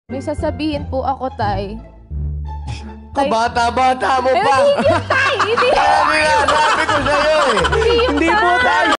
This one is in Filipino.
May sasabihin po ako, Tay. Kabata-bata mo pa. Hindi, Tay! Hindi! Kaya nga,